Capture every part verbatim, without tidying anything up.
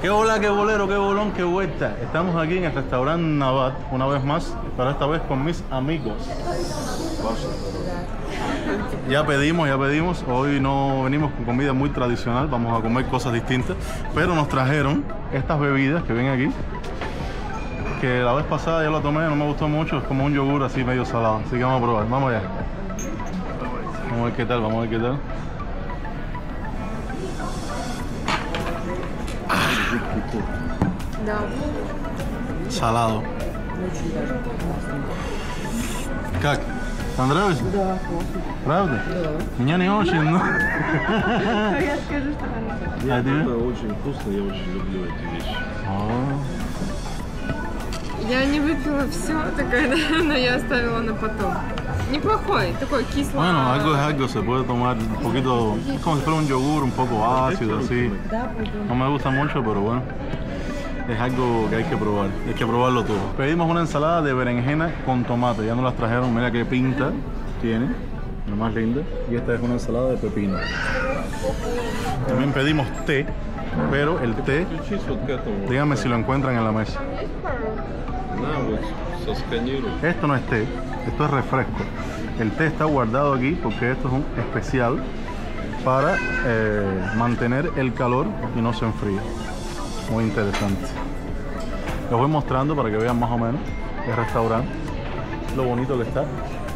Qué bola, qué bolero, qué bolón, qué vuelta. Estamos aquí en el restaurante Nabat, una vez más, pero esta vez con mis amigos. Ya pedimos, ya pedimos. Hoy no venimos con comida muy tradicional, vamos a comer cosas distintas, pero nos trajeron estas bebidas que ven aquí, que la vez pasada ya la tomé, no me gustó mucho, es como un yogur así medio salado, así que vamos a probar, vamos allá. Vamos a ver qué tal, vamos a ver qué tal. Salado. Как? Понравилось? Да, классно. Правда? Да. Меня не очень, но... Я скажу, что хорошо. А тебе? Это очень вкусно, я очень люблю эти вещи. Я не выпила все, такая, но я оставила на потом. Неплохой, такой кислый. Bueno, algo es algo, se puede tomar un poquito, es como si fuera un yogur un poco ácido, así. No me gusta mucho, pero bueno, es algo que hay que probar, hay que probarlo todo. Pedimos una ensalada de berenjena con tomate, ya nos las trajeron, mira qué pinta tiene, la más linda. Y esta es una ensalada de pepino. También pedimos té, pero el té, Включись вот к этому. díganme si lo encuentran en la mesa. На, вот, сосканируй. Esto no es té, esto es refresco. El té está guardado aquí porque esto es un especial para eh, mantener el calor y no se enfríe. Muy interesante. Les voy mostrando para que vean más o menos el restaurante, lo bonito que está.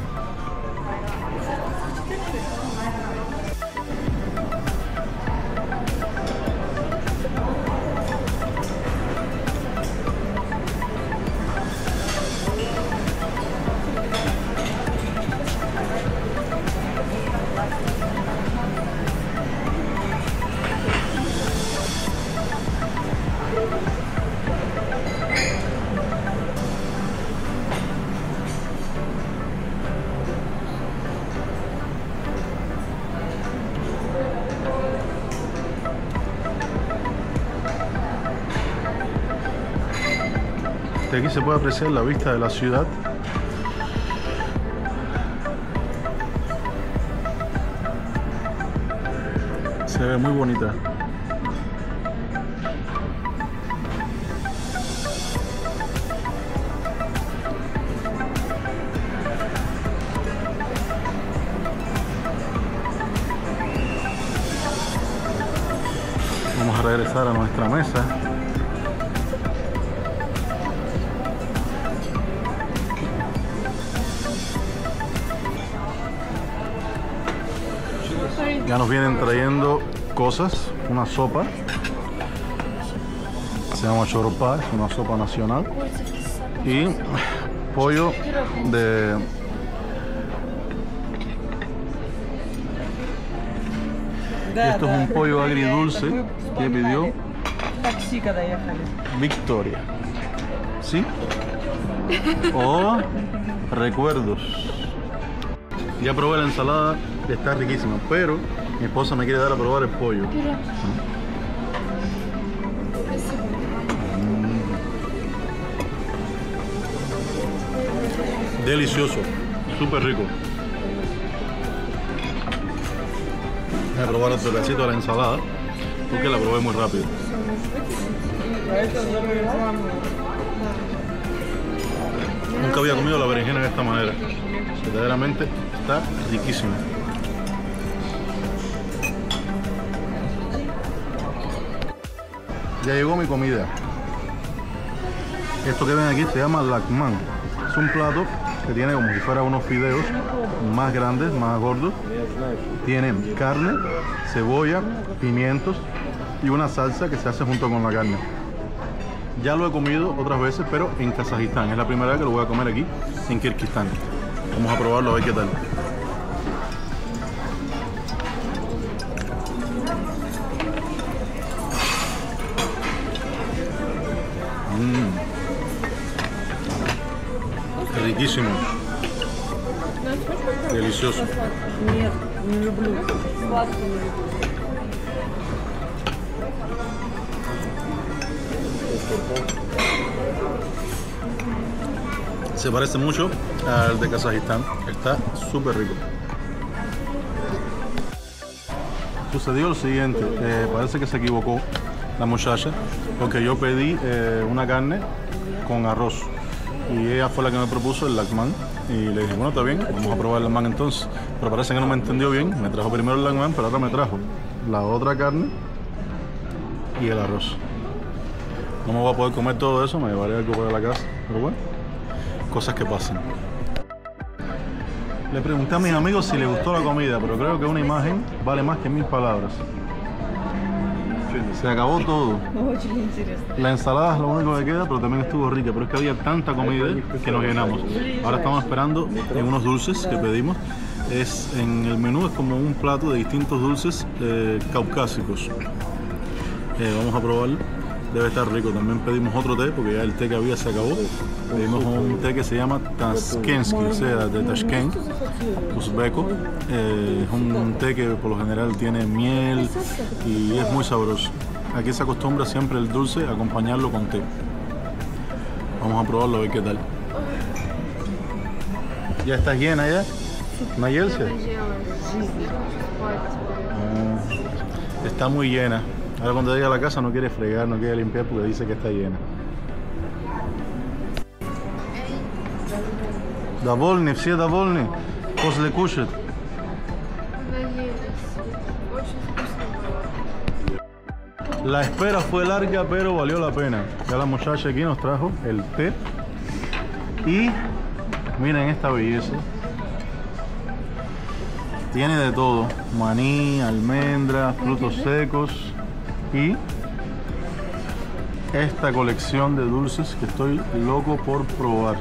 De aquí se puede apreciar la vista de la ciudad. Se ve muy bonita. Vamos a regresar a nuestra mesa. Ya nos vienen trayendo cosas, una sopa, se llama chorpa, es una sopa nacional, y pollo de... Esto es un pollo agridulce que pidió Victoria. ¿Sí? Oh, recuerdos. Ya probé la ensalada, está riquísima, pero mi esposa me quiere dar a probar el pollo. Mm. Delicioso, súper rico. Voy a probar otro pedacito de la ensalada porque la probé muy rápido. Nunca había comido la berenjena de esta manera. Verdaderamente está riquísimo. Ya llegó mi comida. Esto que ven aquí se llama lakman. Es un plato que tiene como si fuera unos fideos más grandes, más gordos. Tienen carne, cebolla, pimientos y una salsa que se hace junto con la carne. Ya lo he comido otras veces, pero en Kazajistán. Es la primera vez que lo voy a comer aquí en Kirguistán. Vamos a probarlo a ver qué tal. Mmm. Riquísimo. Delicioso. Нет, не люблю. Сладкий не люблю. Se parece mucho al de Kazajistán. Está súper rico. Sucedió lo siguiente, eh, parece que se equivocó la muchacha, porque yo pedí eh, una carne con arroz y ella fue la que me propuso el lagman y le dije, bueno, está bien, vamos a probar el lagman entonces, pero parece que no me entendió bien, me trajo primero el lagman, pero ahora me trajo la otra carne y el arroz. No me voy a poder comer todo eso, me llevaré algo para la casa, pero bueno, cosas que pasan. Le pregunté a mis amigos si les gustó la comida, pero creo que una imagen vale más que mil palabras. Se acabó todo. La ensalada es lo único que queda, pero también estuvo rica, pero es que había tanta comida que nos llenamos. Ahora estamos esperando en unos dulces que pedimos. Es, en el menú es como un plato de distintos dulces eh, caucásicos. Eh, vamos a probarlo. Debe estar rico. También pedimos otro té, porque ya el té que había se acabó. Pedimos un té que se llama Tashkensky, o sea, de Tashkent, uzbeco. Eh, es un té que por lo general tiene miel y es muy sabroso. Aquí se acostumbra siempre el dulce a acompañarlo con té. Vamos a probarlo a ver qué tal. ¿Ya estás llena ya? ¿Nayelce? Ah, está muy llena. Ahora cuando llegue a la casa no quiere fregar, no quiere limpiar porque dice que está llena. Довольны, все довольны после кушать. La espera fue larga, pero valió la pena. Ya la muchacha aquí nos trajo el té. Y miren esta belleza. Tiene de todo: maní, almendras, frutos secos y esta colección de dulces que estoy loco por probar.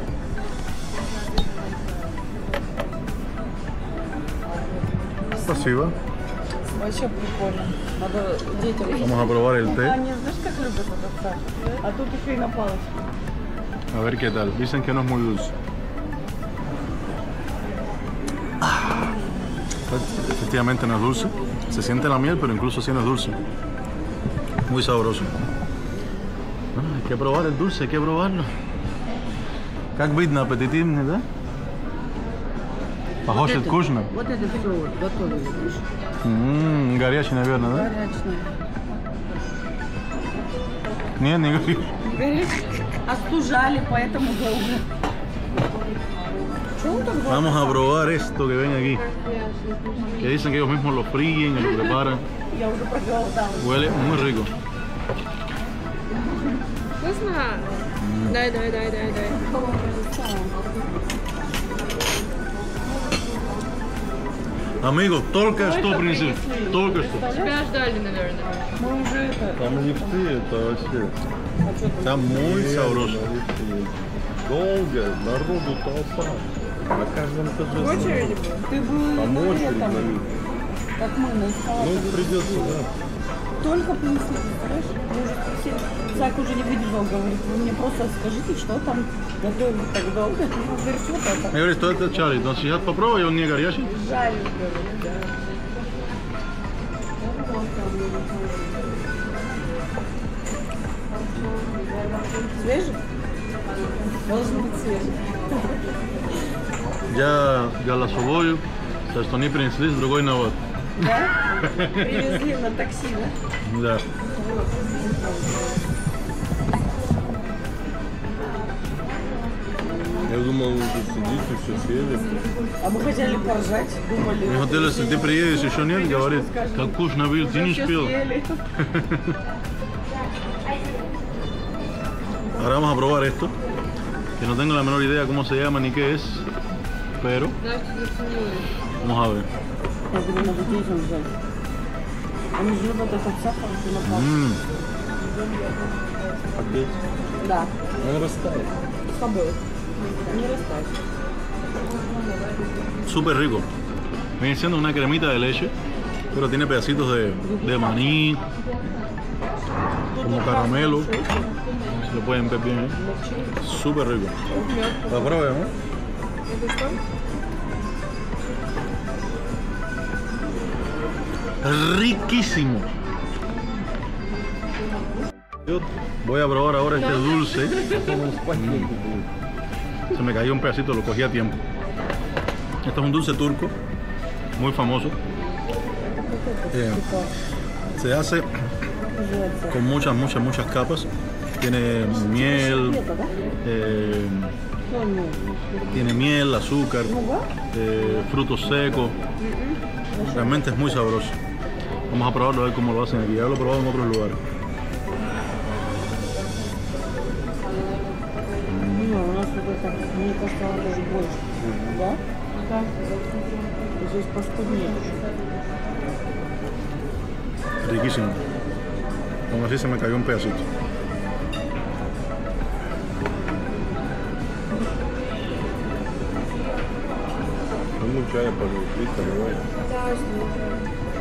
Спасибо. Вообще прикольно. Надо детям. Vamos a probar el té. Они, знаешь, как любят вот это? А тут еще и на палочке. A ver qué tal. Dicen que no es muy dulce. Ah, efectivamente no es dulce. Se siente la miel, pero incluso sí no es dulce. Muy sabroso. Ah, hay que probar el dulce, hay que probarlo. Как видно, аппетитивный, да? Похож от вкусно. Вот это все вот готовили, видишь? Ммм, горячий, наверное, да? Горячий. Нет, не горячий. Горячий. Остужали, поэтому долго. Vamos a probar esto que ven aquí. Que dicen que ellos mismos lo fríen y lo preparan. Я уже проголодалась. Huele muy rico. Вкусно? Дай, дай, дай, дай, дай. Amigos, только что принесли. Только что. Тебя ждали, наверное. Мы уже это... Там лифты, это вообще. Está muy sabroso. Долго, народу толпа. На каждом В этаже. очереди был? Ты был Там на очередь этом, на лифт. как мы на Ну, эскалаторе. придется, да. Только принесли, представляешь? Мы уже спросили. Зак уже не выдержал, говорит, вы мне просто скажите, что там готовили так долго. Ну, говорит, вот это. Me esto es Charlie. Entonces ya попробуй, он не горячий. Жаль, говорит, да. Свежий? Должен быть свежий. Я голосовую, со что не принесли с другой навод. Да? Привезли на такси, да? Да. Я думал, вы тут сидите, все съели. А мы хотели поржать, думали... Me dijo, если ты приедешь, еще нет, говорит, как вкусно был, ты не Всё спел. съели. Ahora vamos a probar esto, que no tengo la menor idea cómo se llama ni qué es, pero Знаешь, что заценила? vamos a ver. Я говорю, надо детям взять. Они же любят этот сахар, ты напал. Mmm, Опять? Да, Он растает. с тобой. Не растать. súper rico. Viene siendo una cremita de leche, pero tiene pedacitos de, de maní, como caramelo. Si lo pueden ver bien, ¿eh? Súper rico. La probemos. Это что? Riquísimo. Yo voy a probar ahora este dulce. Mm. Se me cayó un pedacito, lo cogí a tiempo. Este es un dulce turco, muy famoso. Eh, se hace называется? con muchas, muchas, muchas capas. Tiene miel, Это, да? eh, Ну, ну, tiene miel, azúcar, нуга? eh, frutos secos. Realmente es muy sabroso. Vamos a probarlo a ver cómo lo hacen aquí. Ya lo he probado en otros lugares. Не, у нас вот это, мне кажется, она даже больше. Да? Да. Здесь поскуднее. Riquísimo. Aún así se me cayó un pedacito. Ну, чая, пожалуйста, давай. Да, что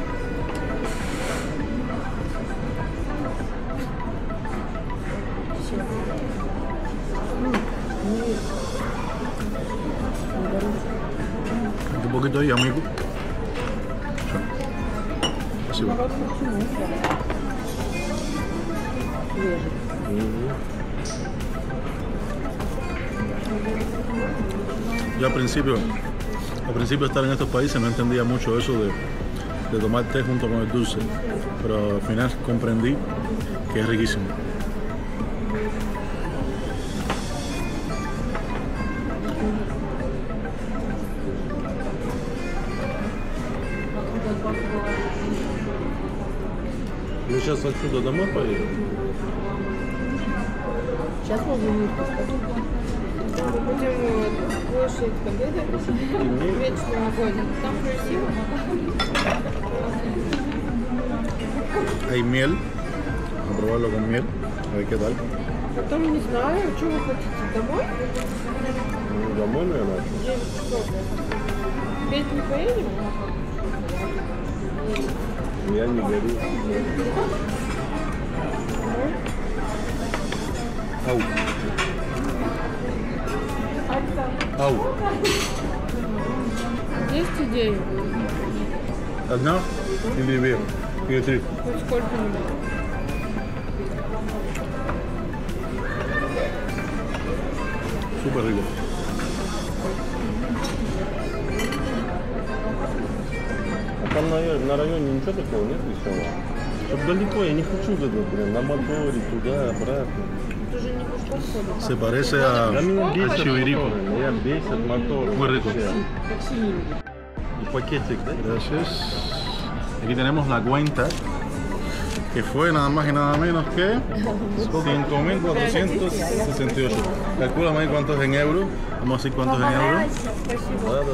Un poquito ahí, amigo. Así va. Yo al principio, al principio de estar en estos países no entendía mucho eso de, de tomar té junto con el dulce, pero al final comprendí que es riquísimo. Мы сейчас отсюда домой поедем? Сейчас можно выйти. будем площадь Победы, вечный огонь. Там красиво. Hay miel, vamos a probarlo con miel, a ver qué tal. Потом не знаю, что вы хотите, домой? Ну, домой, наверное. девять часов. Петь не поедем? Я не горю. Au. Au. Есть идеи? Одна или две? Или три? Хоть сколько-нибудь. Súper rico. А там на, на районе ничего такого нет веселого? Чтоб далеко, я не хочу туда, блин, на моторе, туда, обратно. Ты же не пешком ходишь. Se parece a, Да меня a бесит Chivirico. мотор, меня бесит мотор. Muy rico. вообще. Такси не любит. И пакетик, да? Gracias. Aquí tenemos la cuenta, que fue nada más y nada menos que cinco mil cuatrocientos sesenta y ocho. Calcúlame ahí cuánto es en euros. Vamos a decir cuánto es en euros. Спасибо. Да, да.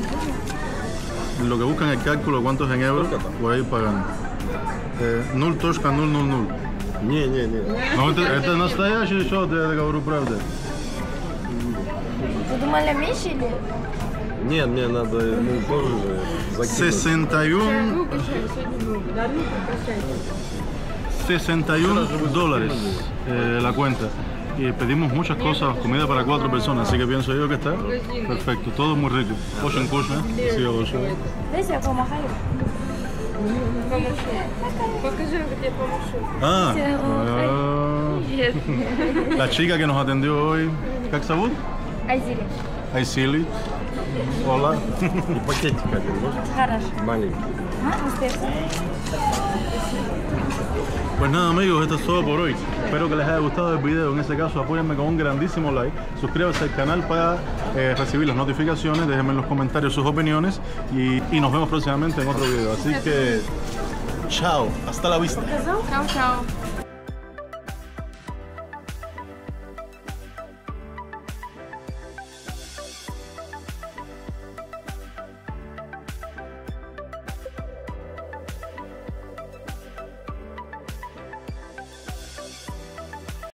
Lo que buscan el cálculo cuánto es en euros, voy a ir pagando. Eh, nul точка ноль ноль ноль. Не, не, не. Но это, это настоящий счет, я говорю правду. Вы думали меньше или? Нет, мне надо, ну, тоже закинуть. sesenta y uno, Выключай, сегодня много. Да, ну прекращайте. sesenta y uno dólares eh, la cuenta. Y pedimos muchas cosas, comida para cuatro personas, así que pienso yo que está perfecto, todo muy rico. Ocean Cushion, sí, Ocean. Дайте я помахаю. Помашу. Покажи, где помашу. Ah, Все, ah, Привет. la chica que nos atendió hoy, ¿как зовут? Айзири. Aisili. Hola. И пакетик один, можно? Хорошо. Маленький. А, успех. Pues nada amigos, esto es todo por hoy. Espero que les haya gustado el video. En ese caso, apóyenme con un grandísimo like. Suscríbanse al canal para eh, recibir las notificaciones. Déjenme en los comentarios sus opiniones. Y, y nos vemos próximamente en otro video. Así que, chao. Hasta la vista. Чао-чао.